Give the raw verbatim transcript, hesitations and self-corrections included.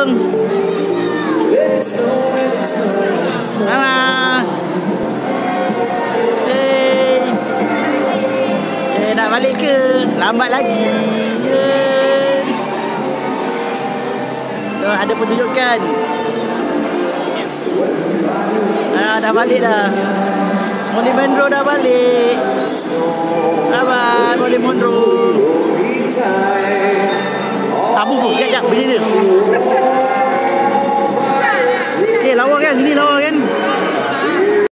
Assalamualaikum. Mama. Hey. Eh, nak balik ke? Lambat lagi. Yeah. Tuh, ada penunjukan. Ah, dah balik dah. Marilyn Monroe dah balik. Bye bye, Marilyn Monroe.